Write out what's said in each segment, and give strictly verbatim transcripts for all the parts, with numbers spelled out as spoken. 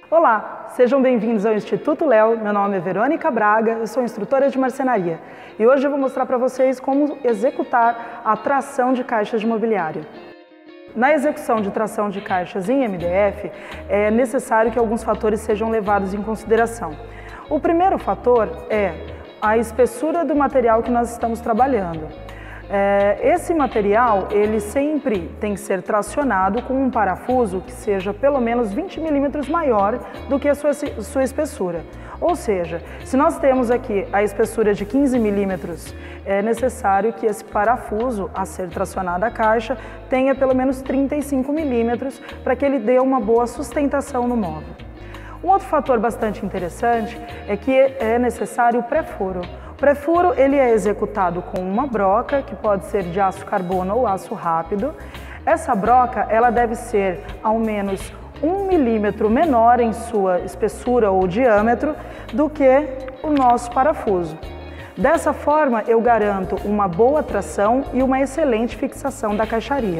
Olá, sejam bem-vindos ao Instituto Léo. Meu nome é Verônica Braga, eu sou instrutora de marcenaria e hoje eu vou mostrar para vocês como executar a tração de caixas de mobiliário. Na execução de tração de caixas em M D F, é necessário que alguns fatores sejam levados em consideração. O primeiro fator é a espessura do material que nós estamos trabalhando. É, esse material, ele sempre tem que ser tracionado com um parafuso que seja pelo menos vinte milímetros maior do que a sua, sua espessura. Ou seja, se nós temos aqui a espessura de quinze milímetros, é necessário que esse parafuso a ser tracionado à caixa tenha pelo menos trinta e cinco milímetros para que ele dê uma boa sustentação no móvel. Um outro fator bastante interessante é que é necessário o pré-furo. O pré-furo ele é executado com uma broca, que pode ser de aço carbono ou aço rápido. Essa broca ela deve ser ao menos um milímetro menor em sua espessura ou diâmetro do que o nosso parafuso. Dessa forma, eu garanto uma boa tração e uma excelente fixação da caixaria.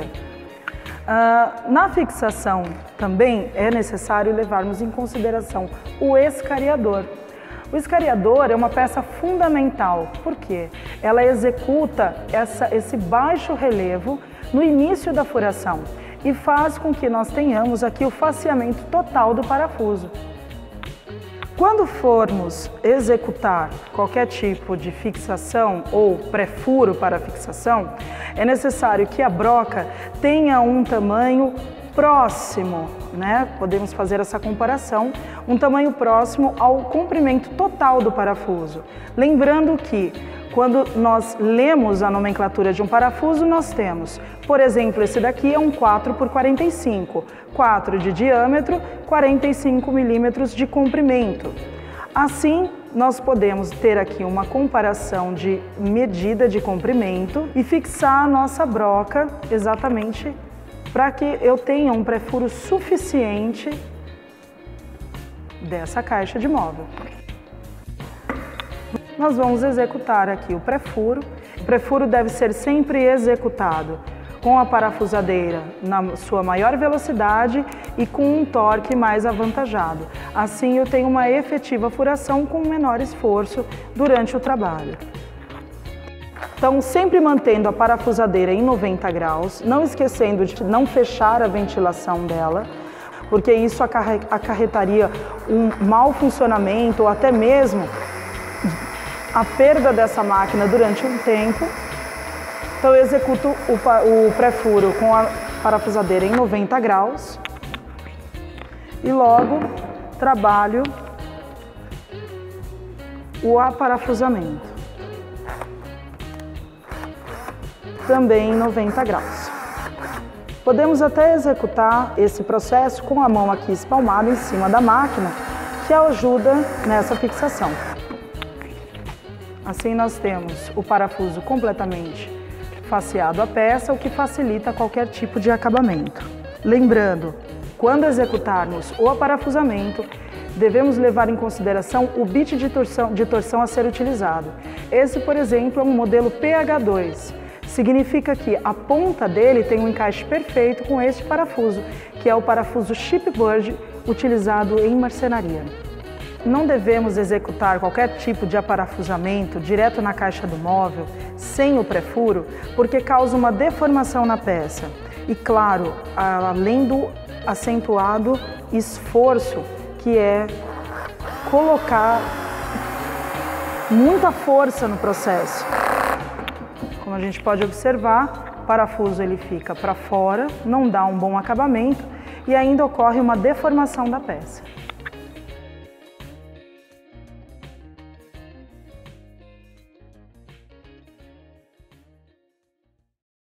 Uh, na fixação também é necessário levarmos em consideração o escariador. O escariador é uma peça fundamental, porque ela executa essa, esse baixo relevo no início da furação e faz com que nós tenhamos aqui o faceamento total do parafuso. Quando formos executar qualquer tipo de fixação ou pré-furo para fixação, é necessário que a broca tenha um tamanho próximo, né? Podemos fazer essa comparação, um tamanho próximo ao comprimento total do parafuso. Lembrando que quando nós lemos a nomenclatura de um parafuso, nós temos, por exemplo, esse daqui é um quatro por quarenta e cinco, quatro de diâmetro, quarenta e cinco milímetros de comprimento. Assim, nós podemos ter aqui uma comparação de medida de comprimento e fixar a nossa broca exatamente para que eu tenha um pré-furo suficiente dessa caixa de móvel. Nós vamos executar aqui o pré-furo. O pré-furo deve ser sempre executado com a parafusadeira na sua maior velocidade e com um torque mais avantajado. Assim eu tenho uma efetiva furação com menor esforço durante o trabalho. Então, sempre mantendo a parafusadeira em noventa graus, não esquecendo de não fechar a ventilação dela, porque isso acarretaria um mau funcionamento ou até mesmo a perda dessa máquina durante um tempo. Então, eu executo o pré-furo com a parafusadeira em noventa graus e logo trabalho o aparafusamento. Também em noventa graus. Podemos até executar esse processo com a mão aqui espalmada em cima da máquina, que ajuda nessa fixação. Assim nós temos o parafuso completamente faceado à peça, o que facilita qualquer tipo de acabamento. Lembrando, quando executarmos o aparafusamento, devemos levar em consideração o bit de torção, de torção a ser utilizado. Esse, por exemplo, é um modelo P H dois. Significa que a ponta dele tem um encaixe perfeito com este parafuso, que é o parafuso chipboard utilizado em marcenaria. Não devemos executar qualquer tipo de aparafusamento direto na caixa do móvel, sem o pré-furo, porque causa uma deformação na peça. E claro, além do acentuado esforço, que é colocar muita força no processo. Como a gente pode observar, o parafuso ele fica para fora, não dá um bom acabamento e ainda ocorre uma deformação da peça.